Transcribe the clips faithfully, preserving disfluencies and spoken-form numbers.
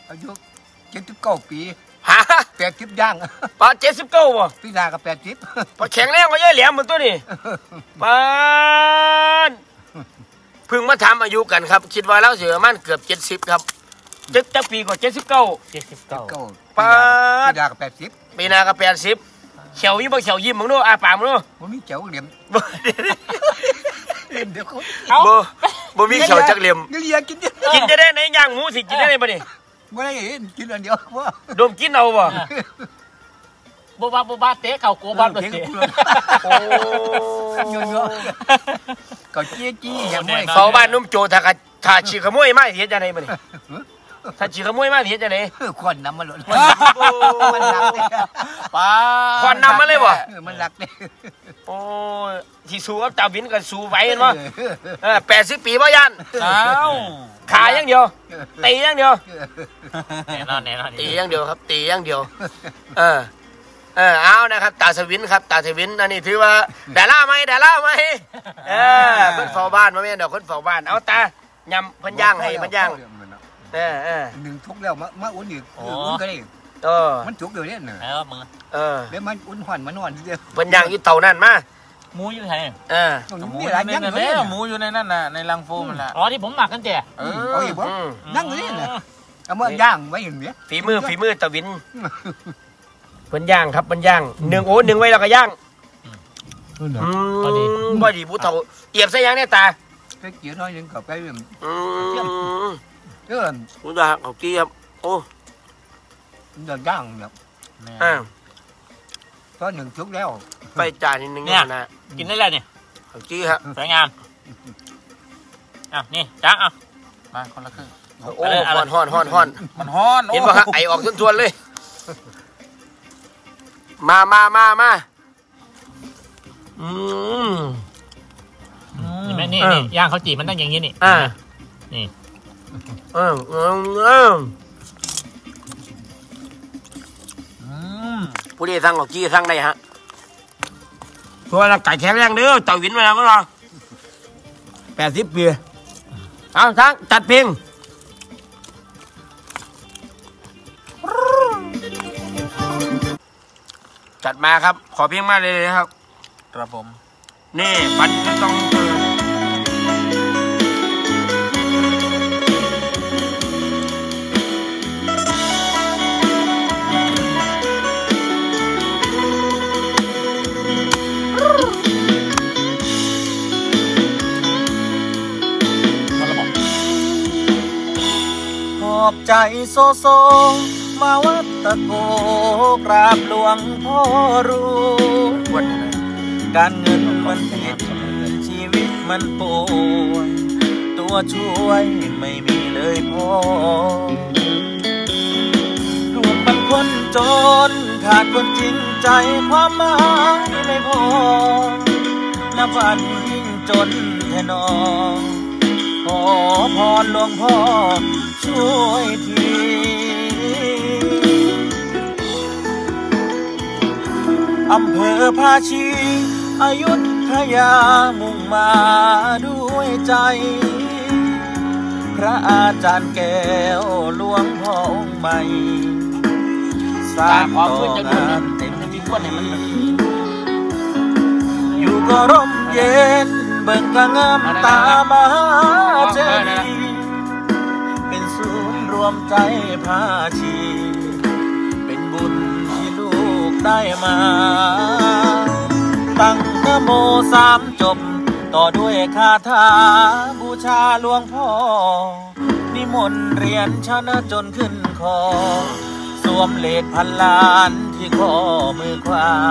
อายุเจ็ดสิบเก้าปีฮะแปดสิบย่างปาเจ็ดสิบเก้าบ่พี่นากับแปดสิบพอแข็งแรงก็ย่ายแหลมเหมือนตัวนี้ปานพึ่งมาทำอายุกันครับคิดว่าแล้วเสือมันเกือบเจ็ดสิบครับเจ็ดจะปีกว่าเจ็ดสิบเก้าเจ็ดสิบเก้าปานพี่นากับแปดสิบปีนากับแปดสิบเขียวยิ้มบ่เขียวยิ้มมึงดูอาปากมึงดูมันมีเขียวเหลี่ยมเดี๋ยวเขาบ่บ่มีเขียวจักเหลี่ยมเลี้ยกินกินจะได้ไหนย่างหมูสิกินได้ไหนบ่นี่ไม่ได้กินอันเดียวว่าดมกินเอาบ่โบบาโบบาเตะเข่าโกบาเตะโอ้ยยก็เจี๊ยจี้อย่างไรเฝ้าบ้านนุ่มโจถ้าถ้าฉีกขโมยมาเฮ็ดจังได๋บ่นี่ถ้าฉีกขโมยมาเฮ็ดจังได๋ควันนำมาหล่นมันหลักเลยป้าควันนำมาเลยบ่มันหลักเลยโอ้ยที่สู้กับตาวินก็สู้ไหวเห็นบ่เออแปดสิบปีบ่ยันอ้าวขาอย่างเดียวตีอย่างเดียวแน่นอนแน่นอนตีอย่างเดียวครับตีอย่างเดียวเออเออเอานะครับตาสวินครับตาสวินอันนี้ถือว่าดาราไหมดาราไหมเออคนเฝ้าบ้านมาแม่เดี๋ยวคนเฝ้าบ้านเอาตายำพันย่างให้พันย่างเออเออหนึ่งทุกแล้วมามาอุ่นอีกอุ่นก็ได้เออมันทุกเดี๋ยวนี้เนอะเออมึงเออแล้วมันอุ่นห่อนมันนอนทีเดียวพันย่างอยู่เตานั่นมาหมูอยู่ไหนเออหมูอยู่ในนั่นแหละหมูอยู่ในนั่นน่ะในรังโฟมน่ะอ๋อที่ผมหมักกันเจ๊เออเอาอีกบ่นั่งอยู่นี่น่ะเอามาย่างไว้อย่างเนี้ยฝีมือฝีมือตาวินเพิ่นย่างครับเพิ่นย่างหนึ่งโอ้หนึ่งไว้แล้วก็ย่างอืมพอดีพอดีผู้เฒ่าเอียบใส่ยังเนี่ยตาก็เกี่ยวน้อยนึงกับไปอืมเออผู้ตาเขาเกี่ยบโอ้เดินย่างแบบอ่าก็หนึ่งชุกแล้วไปจานนิดนึงเนี่ยนะกินได้เลยเนี่ยเขาจี้ครับสวยงามอ่ะนี่จ้าอ่ะมาคนละครึ่งโอ้ฮ้อนฮ้อนฮ้อนฮ้อนมันฮ้อนเห็นป่ะฮะไอออกทวนๆเลยมามามามาอืมเห็นไหมนี่นี่ย่างเขาจีมันต้องอย่างนี้นี่อ่านี่เออเออเออผู้ใดสั่งออกจี้สั่งได้ฮะเพราะว่าไก่แข็งแรงเด้อเต่าวินมาแล้วก็รอแปดสิบปีเอาสั่งจัดเพลงจัดมาครับขอเพลงมาเลยเลยครับครับผมนี่ปันจะต้องเจอหอบใจโซโซมาวัดตะโกกราบหลวงพ่อรู้การเงินมันผิดชีวิตมันป่วยตัวช่วยไม่มีเลยพ่อลูกมันคนจนขาดคนจริงใจความหมายไม่พอนับวันยิ่งจนแท่นอขอพรหลวงพ่อช่วยทีอำเภอภาชีอยุธยามุ่งมาด้วยใจพระอาจารย์แก้วหลวงพ่อองค์ใหม่สร้างต่องานเต็มที่ควรให้มันอยู่ก็ร่มเย็นเบิ่งกระงามตามหาเจดีย์เป็นศูนย์รวมใจภาชีเป็นบุญที่ลูกได้มาตั้งนะโมสามจบต่อด้วยคาถาบูชาหลวงพ่อนิมนต์เรียนชนะจนขึ้นคอสวมเลขพันล้านที่ข้อมือขวา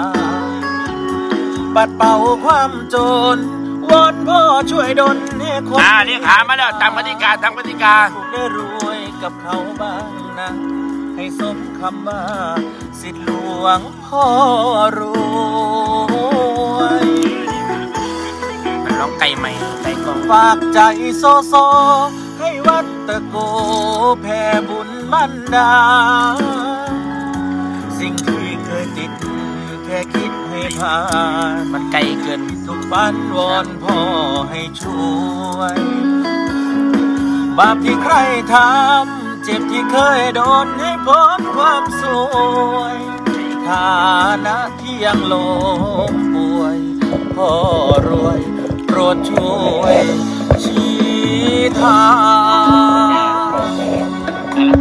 ปัดเป่าความจนวอนพ่อช่วยดลให้คนอ่านี่ขามาแล้วทำปฏิการทำปฏิการได้รวยกับเขาบ้างนะให้สมคำว่าสิทธิหลวงพ่อรวยมันร้องไก่ใหม่ไก่กองฝากใจโซโซให้วัดตะโกแผ่บุญบันดาสิ่งที่เคยติดแค่คิดให้ผ่านมันไกลเกินทุกฝันวอนพ่อให้ช่วยบาปที่ใครทำเจ็บที่เคยโดนให้พ้นความสวยฐานะที่ยังโลมป่วยพ่อรวยโปรดช่วยชี้ทาง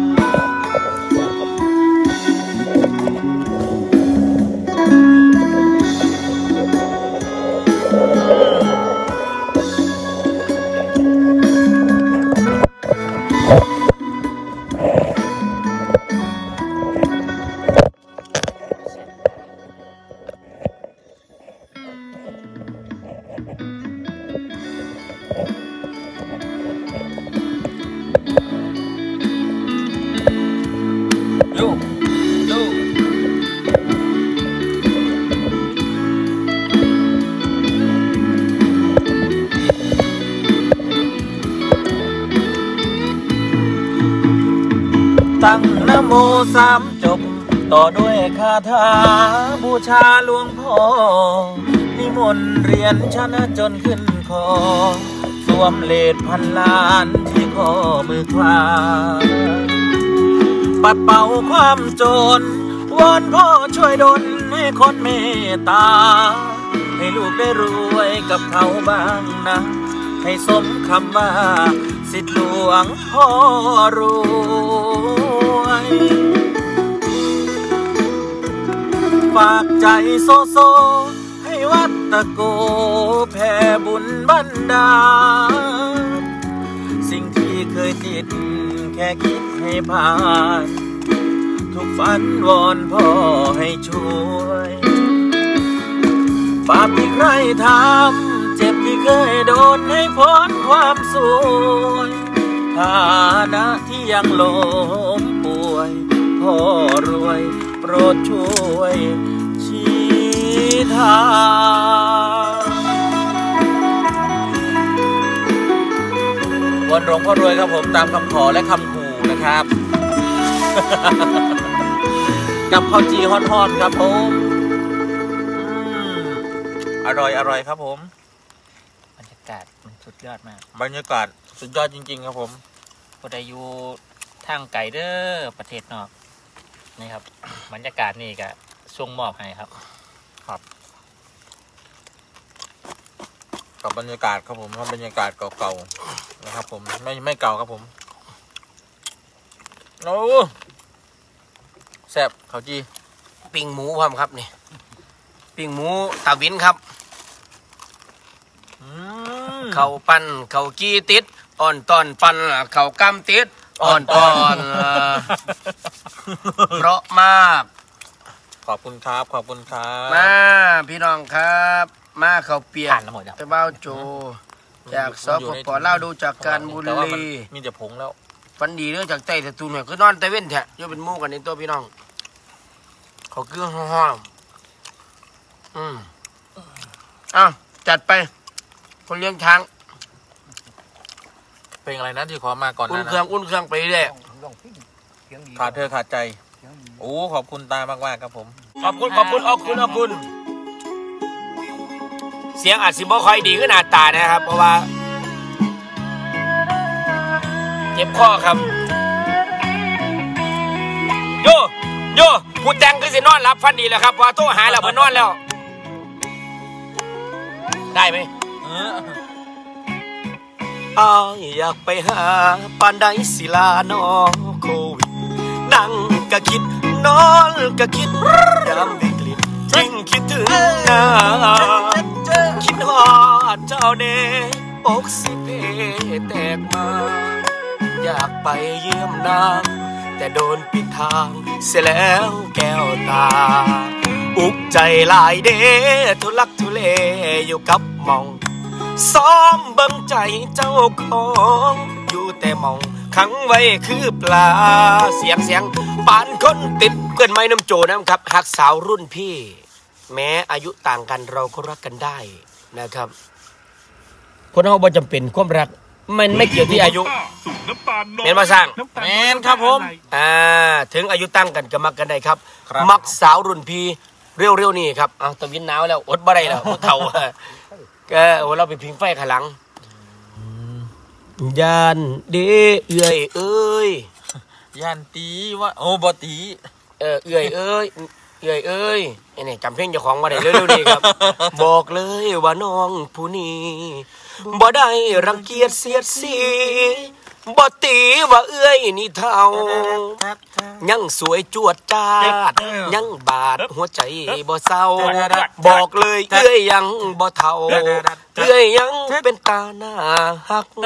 ตั้งนะโมสามจบต่อด้วยคาถาบูชาหลวงพ่อนิมนต์เรียนชนะจนขึ้นคอสวมเลดพันล้านที่ข้อมือขวาปัดเป่าความจนวอนพ่อช่วยดลให้คนเมตตาให้ลูกได้รวยกับเขาบ้างนะให้สมคำว่าสิทธิหลวงพ่อรวยฝากใจโซโซให้วัดตะโกแผ่บุญบันดาลสิ่งที่เคยติดแค่คิดให้ผ่านทุกฝันวอนพ่อให้ช่วยบาปที่ใครทำเจ็บที่เคยโดนให้พ้นความสวยฐานะที่ยังล้มป่วยพ่อรวยโปรดช่วยชี้ทางวันหลวงพ่อรวยครับผมตามคำขอและคำขู่นะครับ กับข้าวจีฮอตๆครับผมอร่อยอร่อยครับผมบรรยากาศมันสุดยอดมากบรรยากาศสุดยอดจริงๆครับผมพอได้อยู่ทางไกลเด้อประเทศนอกนี่ครับ บรรยากาศนี่ก็ช่วงมอบให้ครับครับกับบรรยากาศครับผมบรรยากาศเก่าๆนะครับผมไม่ไม่เก่าครับผมโอ้แซ่บข้าวจีปิ้งหมูพร้อมครับนี่ปิ้งหมูตาวินครับเขาปั้นเขากี้ติดอ่อนตอนปั้นเขากำติดอ่อนตอนเพราะมากขอบคุณครับขอบคุณครับมาพี่น้องครับมาเขาเปียกไปเบ้าโจจากสปปเล่าดูจากการบุรีมีแต่ผงแล้วฟันดีเรื่องจากไต่แต่ตูนเนี่ยคือนอนแต่เว้นแท้ยกเป็นมู่กันในตัวพี่น้องเขาเกลือห้อมอืมอ้าวจัดไปคนเลี้ยงช้างเพลงอะไรนะที่ขอมาก่อนนะอุ่นเครื่องอุ่นเครื่องไปเรื่อยขาดเธอขาดใจโอ้ขอบคุณตามากมากครับผมขอบคุณขอบคุณขอบคุณขอบคุณเสียงอาจสิบ่ค่อยดีขึ้นหน้าตานะครับเพราะว่าเจ็บคอครับโยโยผู้แต่งคือสินอนหลับฟันดีแล้วครับว่าโทรหาแล้วเพิ่นนอนแล้วได้ไหมอ้ายอยากไปหาปานใดศิลาโนโควิดนั่งก็คิดนอนก็คิดยามวิกฤตยิ่งคิดถึงหน้าคิดฮอดเจ้าเน่อกสิเพแตกมาอยากไปเยี่ยมนางแต่โดนปิดทางเสียแล้วแก้วตาอุกใจหลายเด้ทุลักทุเลอยู่กับมองซ้อมเบิ่งใจเจ้าของอยู่แต่มองขังไว้คือปลาเสียงเสียงปานคนติดเพื่อนไม้น้ำโจนะครับหักสาวรุ่นพี่แม้อายุต่างกันเราก็รักกันได้นะครับคนเราบ่จำเป็นความรักมันไม่เกี่ยวที่อายุเมนมาสร้างเมนครับผมอ่าถึงอายุตั้งกันก็มักกันได้ครับมักสาวรุ่นพี่เร็วๆนี่ครับเอาตะวินหนาวแล้วอดบ่ได้แล้วเฒ่าก็โอ้เราไปพิงไฟข้างหลังยานเด้เอื้อยเอ้ยย่านตีว่าโอ้บ่ตีเออเอื้อยเอ้ยเอื้อยเอ้ยนี่จำเพลงเจ้าของมาได้เร็วๆดีครับ บอกเลยว่าน้องผู้นี้บ่ได้รังเกียจเสียดสีบ่ตีว่าเอื้อยนี่เท่ายังสวยจวดจ้าดยังบาดหัวใจบ่เศร้าบอกเลยเอื้อยยังบ่เท่าเอื้อยยังเป็นตาหน้าฮัก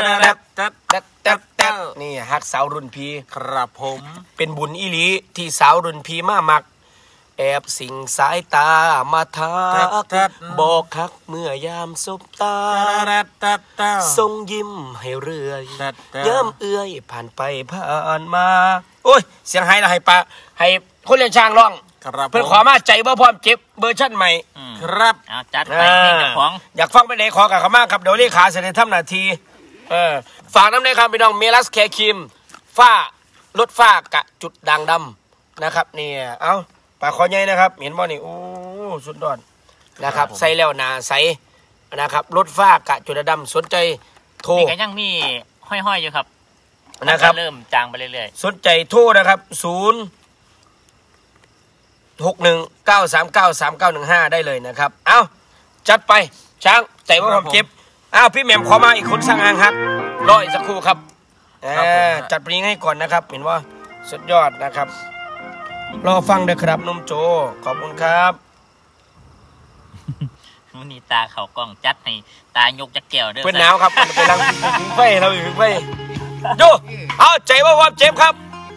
นี่ฮักสาวรุ่นพี่ครับผมเป็นบุญอีหลีที่สาวรุ่นพี่มามักแอบสิงสายตามาทักบอกฮักเมื่อยามสบตาทรงยิ้มให้เรื่อยย้ำเอื้อยผ่านไปผ่านมาโอ้ยเสียงไห้ละให้ปะให้คนเล่นช้างร้องเพื่อนขอมาใจบ่พร้อมเจ็บเบอร์ชั่นใหม่ครับจัดไปเพลงของอยากฟังไปไหนขอกับเขามากครับเดี๋ยวเรียกขาเสด็จทำนาทีเออฝากน้ำในคำพี่น้องเมลัสแคร์ครีมฝ้าลดฝ้ากระจุดด่างดำนะครับนี่เอาปากคอใหญ่นะครับเห็นบ่นี่โอ้สุดยอดนะครับใส่แล้วหนาใสนะครับลดฝ้ากระจุดดำสนใจโทรนี่ก็ยังมีห้อยๆอยู่ครับนะครับเริ่มจางไปเรื่อยๆสนใจโทรนะครับศูนย์หกหนึ่งเก้าสามเก้าสามเก้าหนึ่งห้าได้เลยนะครับเอ้าจัดไปช้างใจว่าผมเจ็บอ้าวพี่แหม่มขอมาอีกคนสร้างอ่างฮักรออีกสักครู่ครับจัดปริงให้ก่อนนะครับเห็นว่าสุดยอดนะครับรอฟังเด้อครับนุ่มโจขอบคุณครับวันนี้ตาเขากล้องจัดให้ตายกจักแก้วเด้อเป็นหนาวครับเป็นรังถึงไฟเราถึงไฟโยเอาใจว่าความเจ็บครับ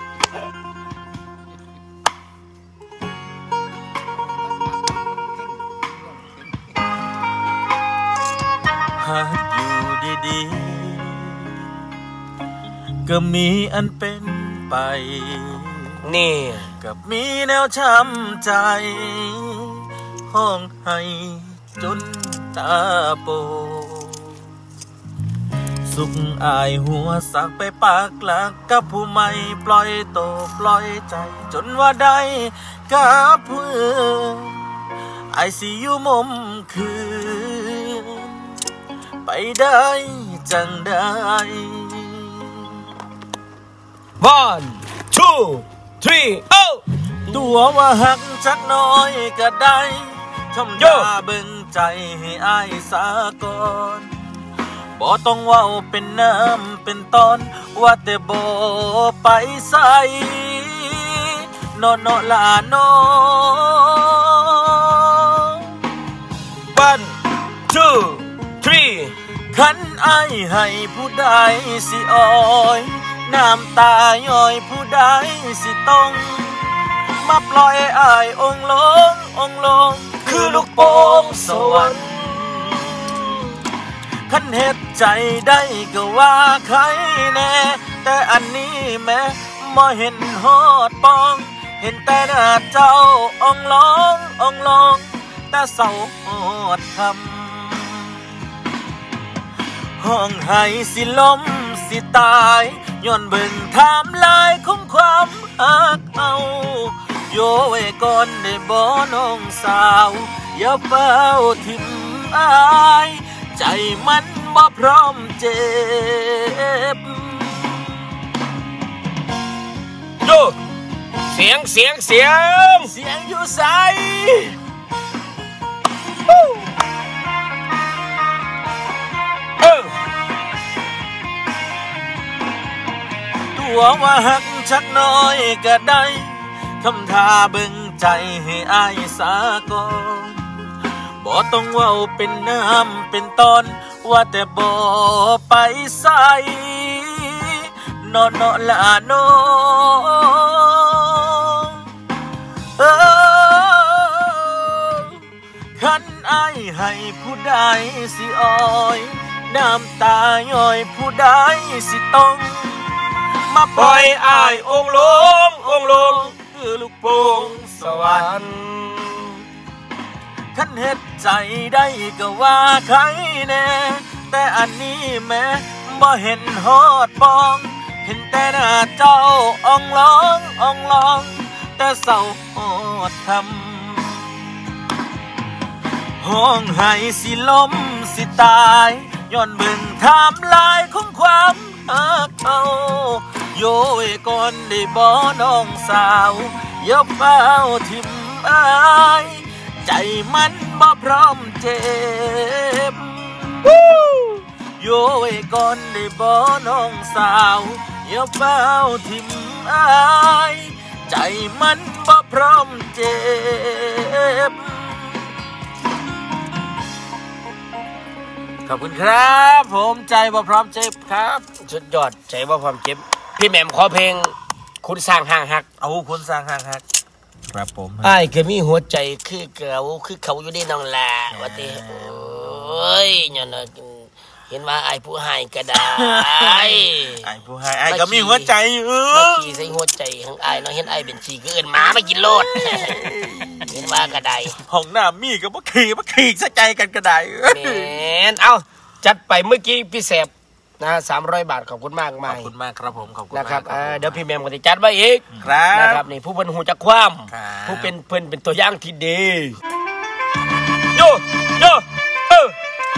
หากอยู่ดีๆก็มีอันเป็นไปนี่กับมีแนวช้ำใจห้องให้จนตาโปสุขอายหัวสักไปปากหลักกับผู้ไม่ปล่อยโตปล่อยใจจนว่าได้กับเพื่อนไอสิอยู่มุมคืนไปได้จังได้ one two three โอ้ตัวว่าหักจักน้อยก็ได้ทำยาเบิ่งใจให้อายสาก่อนบ่ต้องเว้าเป็นน้ำเป็นตอนว่าแต่บ่ไปใส่นอนนอลานอ one two three คันอายให้ผู้ใดสิอ้อยน้ำตาย่อยผู้ใดสิต้องมาปล่อยอายองลงองลงคือลูกโป่งสวรรค์คันเฮ็ดใจได้ก็ว่าใครแน่แต่อันนี้แม้บ่เห็นฮอดปองเห็นแต่หน้าเจ้าองลงองลงแต่เศร้าฮอดคำห้องให้สิล้มสิตายย้อนเบิ่งถามลายของความหักเอาโยไว้ก่อนได้บ่น้องสาวอย่าเฝ้าทิ่มอายใจมันบ่พร้อมเจ็บโยเสียงเสียงเสียงเสียงอยู่ไสตัวว่าหักชักน้อยก็ได้ทำท่าเบิ่งใจให้อายสาก่อนบ่ต้องเว้าเป็นน้ำเป็นตอนว่าแต่บ่ไปใส่นอนนอละนอคันอายให้ผู้ใดสิอ้อยน้ำตาย่อยผู้ใดสิต้องมาปล่อยอายองลงองลงคือลูกโป่งสวรรค์คันเฮ็ดใจได้ก็ว่าใครแน่แต่อันนี้แม้บ่เห็นฮอดปองเห็นแต่หน้าเจ้าองลององลองแต่เศร้าฮอดคำห้องให้สิล้มสิตายย้อนเบิ่งไทม์ไลน์ของความหักเขาโยยก่อนได้บ่น้องสาวอย่าเฝ้าทิมอายใจมันบ่พร้อมเจ็บโยยก่อนได้บ่น้องสาวอย่าเฝ้าทิมอายใจมันบ่พร้อมเจ็บขอบคุณครับผมใจบ่พร้อมเจ็บครับสุดยอดใจบ่พร้อมเจ็บพี่แหม่มขอเพลงคุณสร้างห่างหักเอาคุณสร้างห่างหักครับผมอ้ายก็มีหัวใจคือเก่าคือเขาอยู่ในน้องแหละว่าติโอ้ยเนี่ยนะเห็นว่าไอ้ผู้ให้ก็ได้ไอ้ผู้ให้ไอ้ก็มีหัวใจอยู่ขี่ใส่หัวใจของไอ้เนาะเห็นไอ้เป็นชีก็เอิ้นหมามากินโลดเห็นว่าก็ได้ห้องน้ำมีก็บ่ขี่บ่ขี่ใส่ใจกันก็ได้แม่นเอ้าจัดไปเมื่อกี้พี่แสบนะสามร้อยบาทขอบคุณมากมายขอบคุณมากครับผมขอบคุณนะครับเดี๋ยวพี่แมมก็จะจัดไว้อีกนะครับนี่ผู้เป็นหูจักความผู้เป็นเพื่อนเป็นตัวอย่างที่ดีโยโยเออ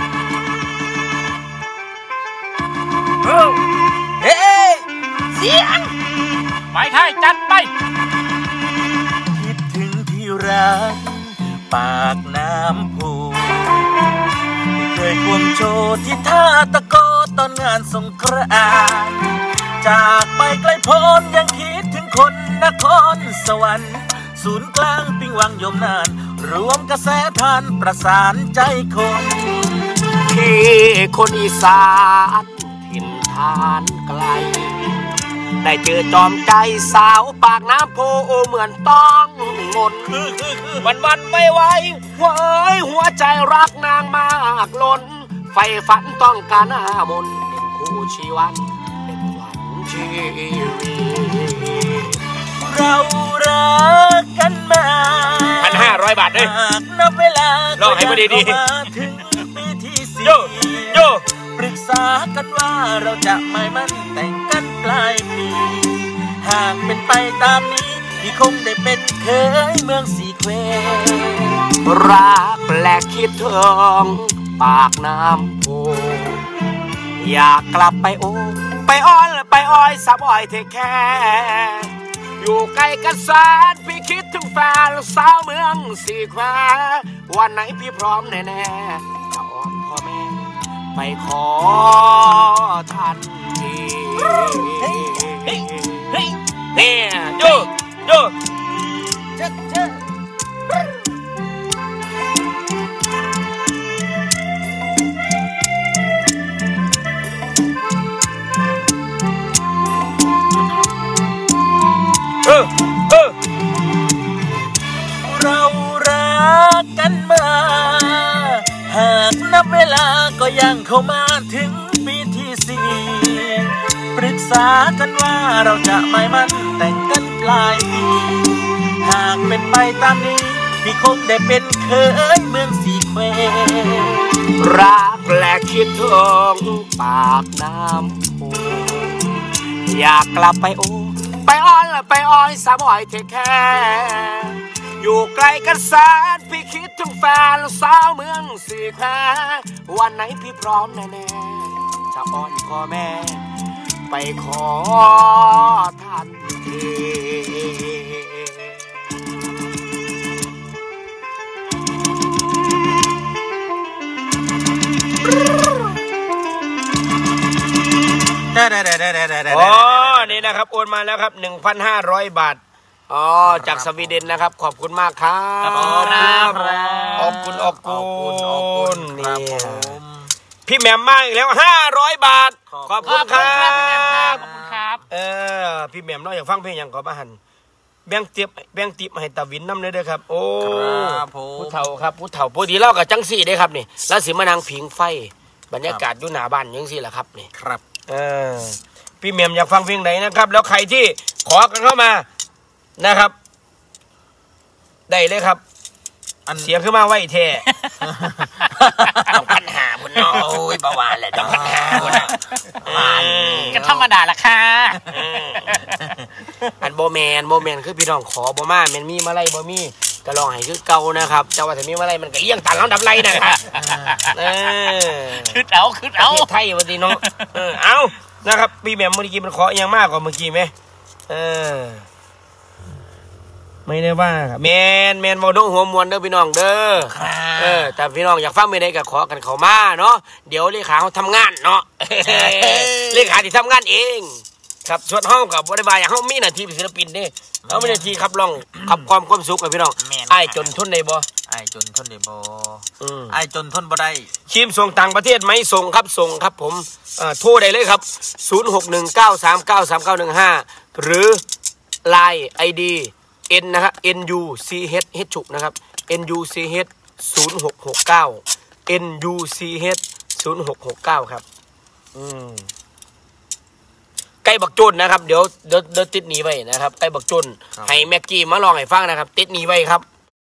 เฮ้เสียงไปไทยจัดไปคิดถึงที่รักปากน้ำพูเคยควงโชว์ที่ท่าตะโกตอนงานสงกรานต์จากไปไกลโพ้นยังคิดถึงคนนครสวรรค์ศูนย์กลางปิงวังยมนานรวมกระแสทานประสานใจคนที่คนอีสานถิ่นฐานไกลได้เจอจอมใจสาวปากน้ำโพเหมือนต้องหมดวันวันไม่ไหวหัวหัวใจรักนางมากล้นไฟฝันต้องการหน้ามนเป็นคู่ชีวันเป็นขวัญชีวิตเรารักกันมาพันห้าร้อยบาทเลยนับเวลาลองให้มันดีๆถึงปีที่สี่โยโยปรึกษากันว่าเราจะไม่มั่นแต่งกันปลายปีหากเป็นไปตามนี้พี่คงได้เป็นเคยเมืองสีแควรักแปลกคิดถึงปากน้ำโพอยากกลับไปโอไปอ้อนไปอ้อยสับอ้อยเทแค่อยู่ใกล้กันแสนพี่คิดถึงแฟนสาวเมืองสีแคววันไหนพี่พร้อมแน่ๆจะอ้อนพ่อแม่ไปขอทันทีเนี่ยโยโยเจ๊เจ๊เออเออเรารักกันมาหากนับเวลาก็ยังเข้ามาถึงปีที่สี่ปรึกษากันว่าเราจะไม่มั่นแต่งกันปลายปีหากเป็นไปตามนี้พี่คงได้เป็นเคยเมืองสีแควรักและคิดถึงปากน้ำโพอยากกลับไปโอไปอ้อนไปอ้อยสามอ้อยเทแค่อยู่ไกลกันแสนพี่คิดถึงแฟนสาวเมืองสีแคววันไหนพี่พร้อมแน่ๆจะอ้อนพ่อแม่ไปขอทันทีอ๋อนี่นะครับโอนมาแล้วครับ หนึ่งพันห้าร้อย บาทอ๋อจากสวีเดนนะครับขอบคุณมากครับขอบคุณขอบคุณนี่พี่แหม่มมาอีกแล้วห้าร้อยบาทขอบคุณครับขอบคุณครับเออพี่แหม่มน้อยอยากฟังเพลงอย่างขอบ้านแบ่งเตียบแบ่งติบให้ตาวินน้ำเลยเด้อครับโอ้ผู้เฒ่าครับผู้เฒ่าปกติเล่ากับจังสี่ได้ครับนี่แล้วสิมานางผิงไฟบรรยากาศอยู่หน้าบ้านยังสี่แหละครับนี่ครับเออพี่แหม่มอยากฟังเพลงไหนนะครับแล้วใครที่ขอกันเข้ามานะครับได้เลยครับอันเสียงขึ้นมาไว้เท่ต้องพันหาคุณน้องโอ้ยประวานเลยต้องพันหาคุณนะก็ธรรมดาละค่ะอันโบแมนโบแมนคือพี่น้องขอโบมาแมนมีมาไล่โบมีก็ลองให้คือเก่านะครับเจ้าว่าถ้ามีอะไรมันก็เลี้ยงตามลำดับไรนะครับเออขึ้นเอาขึ้นประเอาเทศไทยวันนี้เนาะเออเอานะครับปีแหม่มเมื่อกี้มันเคาะยังมากกว่าเมื่อกี้ไหมเออไม่ได้ว่าครับแมนแมนมอดงหัวมวนเด้อพี่น้องเด้อเออแต่พี่น้องอยากฟังไม่ได้ก็ขอกันเขามาเนาะเดี๋ยวเลขาเขาทำงานเนาะเลขาที่ทำงานเองครับส่วนห้องกับบริบาลอย่างห้องมีหน้าที่เป็นศิลปินเด้เขาไม่ได้ที่ขับร้องขับความความสุขกับพี่น้องไอ้จนทนได้บ่ไอ้จนทนได้บ่อืมไอ้จนทนบ่ได้ทีมส่งต่างประเทศไหมส่งครับส่งครับผมเอ่อโทรได้เลยครับศูนย์ หก หนึ่ง เก้า สาม เก้า สาม เก้า หนึ่ง ห้าหรือ ไลน์ ไอ ดี N นะฮะ N U C H H ฉุกนะครับ N U C H ศูนย์ หก หก เก้า N U C H ศูนย์ หก หก เก้าครับอืมใกล้บักจุนนะครับเดี๋ยวเดี๋ยวเดี๋ยวติดหนีไว้นะครับใกล้บักจุนให้แม็กกี้มาลองให้ฟังนะครับติดหนีไว้ครับ